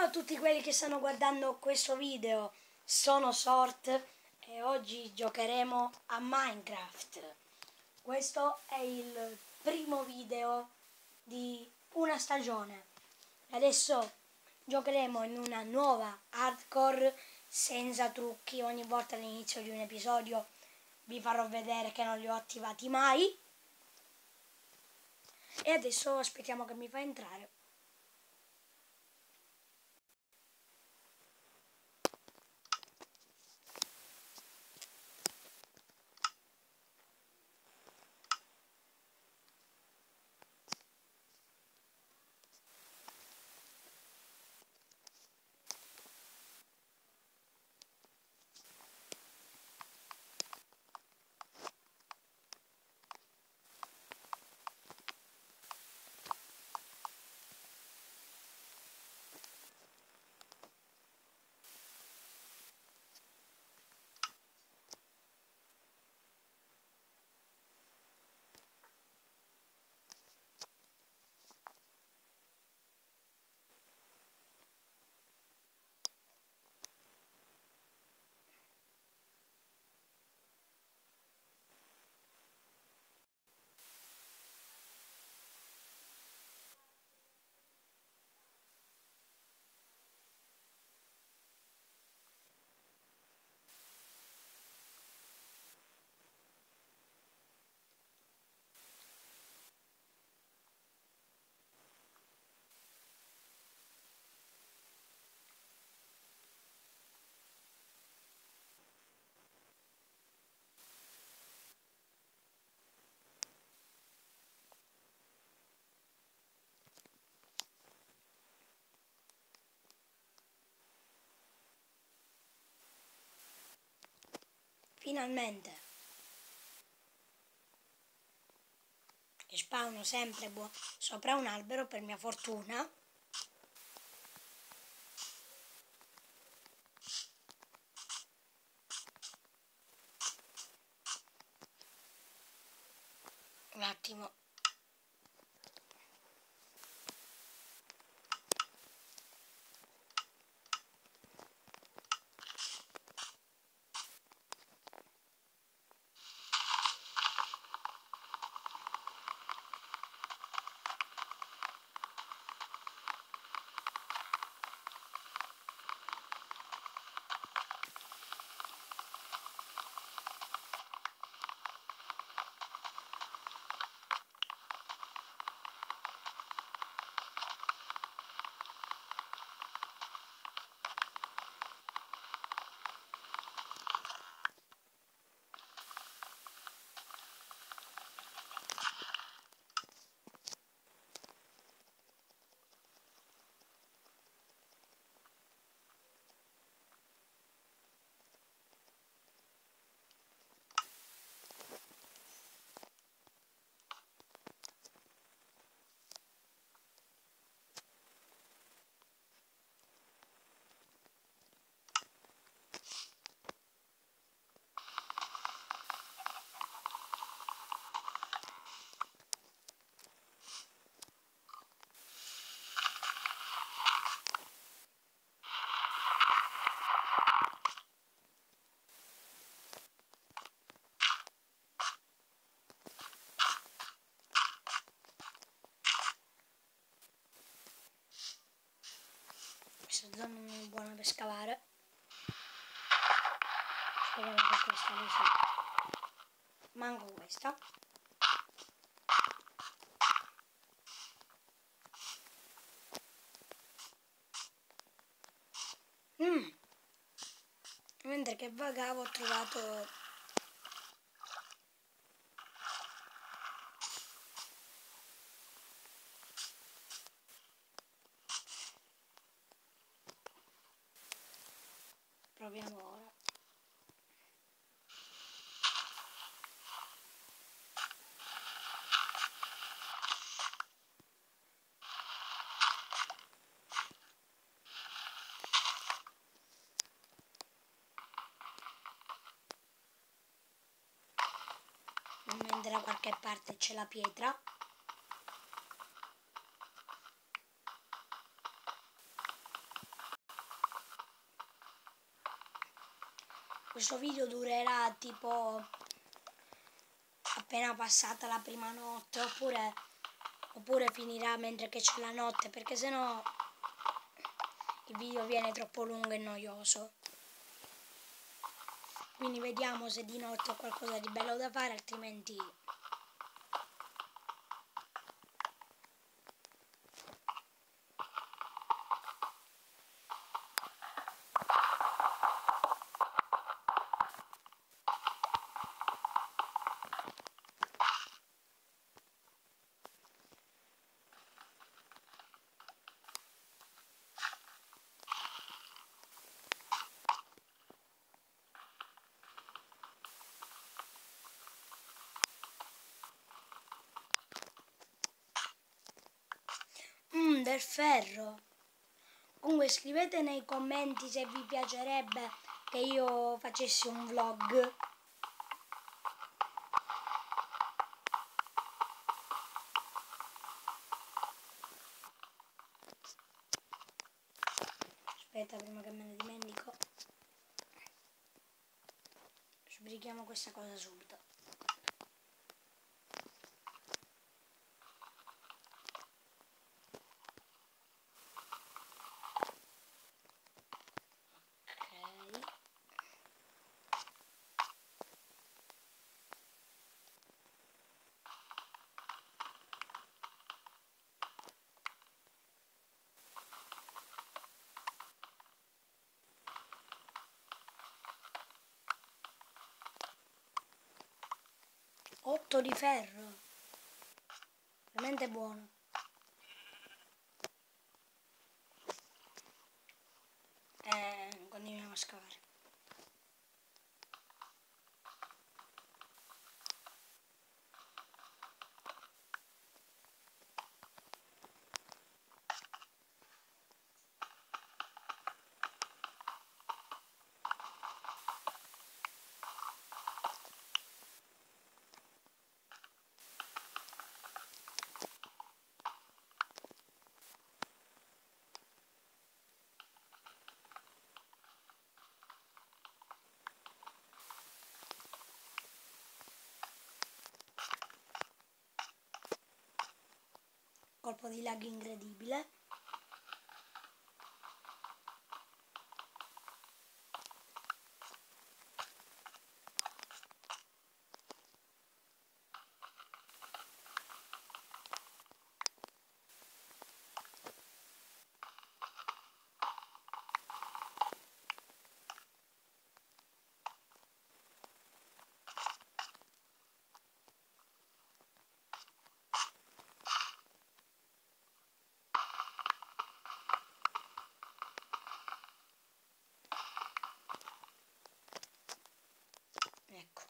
a tutti quelli che stanno guardando questo video, sono Sort e oggi giocheremo a Minecraft. Questo è il primo video di una stagione. Adesso giocheremo in una nuova hardcore senza trucchi. Ogni volta all'inizio di un episodio vi farò vedere che non li ho attivati mai. E adesso aspettiamo che mi fa entrare. Finalmente. E spawno sempre sopra un albero per mia fortuna. Un attimo. Questa zona non è buona per scavare. Speriamo che questa lo sia. Manco questa. Mentre che vagavo ho trovato proviamo ora. Mentre da qualche parte c'è la pietra. questo video durerà tipo appena passata la prima notte, oppure finirà mentre che c'è la notte, perché sennò il video viene troppo lungo e noioso. Quindi vediamo se di notte ho qualcosa di bello da fare, altrimenti del ferro. Comunque scrivete nei commenti se vi piacerebbe che io facessi un vlog. Aspetta, prima che me ne dimentico, sbrichiamo questa cosa subito. Ok. 8 di ferro, veramente buono. Continuiamo a scavare. Colpo di lag incredibile. Ecco.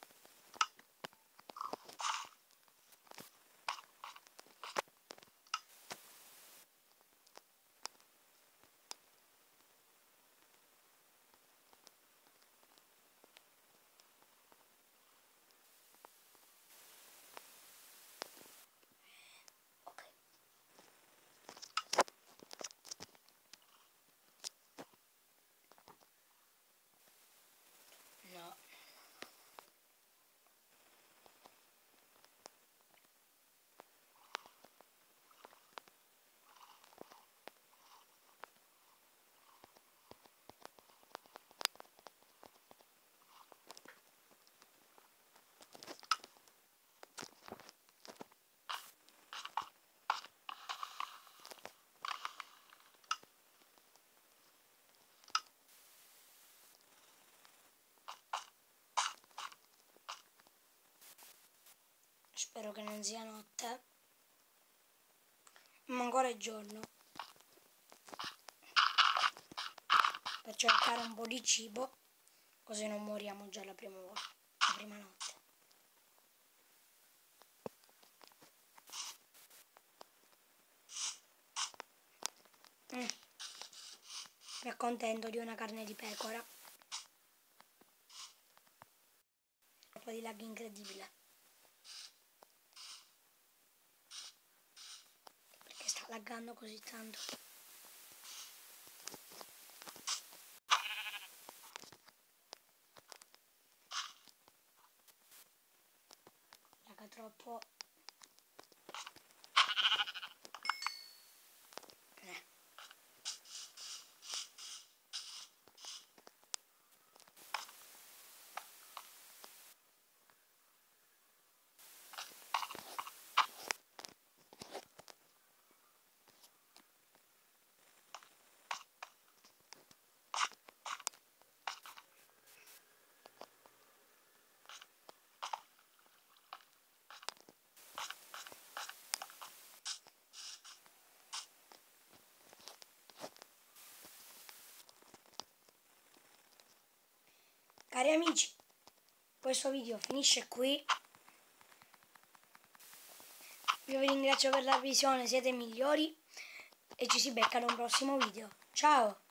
Ok. No. Spero che non sia notte, ma ancora è giorno, per cercare un po' di cibo, così non moriamo già la prima volta, la prima notte. Mi accontento di una carne di pecora. Un po' di lag incredibile. Perché sta laggando così tanto? troppo. Cari amici, questo video finisce qui. Io vi ringrazio per la visione, siete migliori e ci si becca ad un prossimo video. Ciao!